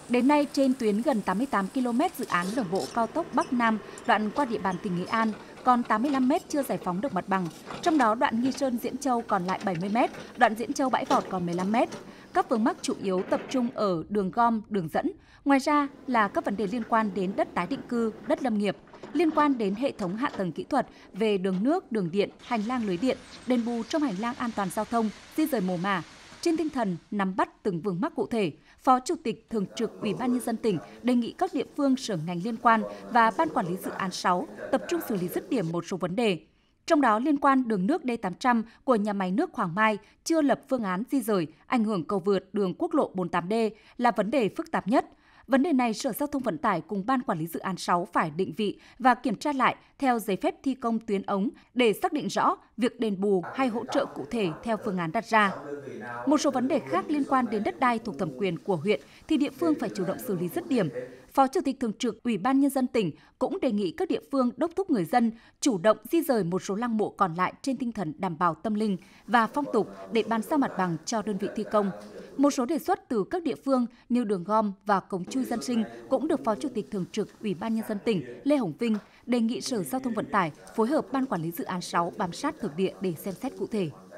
Đến nay, trên tuyến gần 88 km dự án đường bộ cao tốc Bắc Nam đoạn qua địa bàn tỉnh Nghệ An, còn 85 m chưa giải phóng được mặt bằng. Trong đó đoạn Nghi Sơn - Diễn Châu còn lại 70 m, đoạn Diễn Châu - Bãi Vọt còn 15 m. Các vướng mắc chủ yếu tập trung ở đường gom, đường dẫn. Ngoài ra là các vấn đề liên quan đến đất tái định cư, đất lâm nghiệp, liên quan đến hệ thống hạ tầng kỹ thuật về đường nước, đường điện, hành lang lưới điện, đền bù trong hành lang an toàn giao thông, di dời mồ mả. Trên tinh thần nắm bắt từng vướng mắc cụ thể, Phó Chủ tịch Thường trực Ủy ban Nhân dân tỉnh đề nghị các địa phương, sở ngành liên quan và Ban Quản lý Dự án 6 tập trung xử lý dứt điểm một số vấn đề. Trong đó liên quan đường nước D800 của nhà máy nước Hoàng Mai chưa lập phương án di rời, ảnh hưởng cầu vượt đường quốc lộ 48D là vấn đề phức tạp nhất. Vấn đề này, Sở Giao thông Vận tải cùng Ban Quản lý Dự án 6 phải định vị và kiểm tra lại theo giấy phép thi công tuyến ống để xác định rõ việc đền bù hay hỗ trợ cụ thể theo phương án đặt ra. Một số vấn đề khác liên quan đến đất đai thuộc thẩm quyền của huyện thì địa phương phải chủ động xử lý dứt điểm. Phó Chủ tịch Thường trực Ủy ban Nhân dân tỉnh cũng đề nghị các địa phương đốc thúc người dân chủ động di rời một số lăng mộ còn lại trên tinh thần đảm bảo tâm linh và phong tục để bàn giao mặt bằng cho đơn vị thi công. Một số đề xuất từ các địa phương như đường gom và cống chui dân sinh cũng được Phó Chủ tịch Thường trực Ủy ban Nhân dân tỉnh Lê Hồng Vinh đề nghị Sở Giao thông Vận tải phối hợp Ban Quản lý Dự án 6 bám sát thực địa để xem xét cụ thể.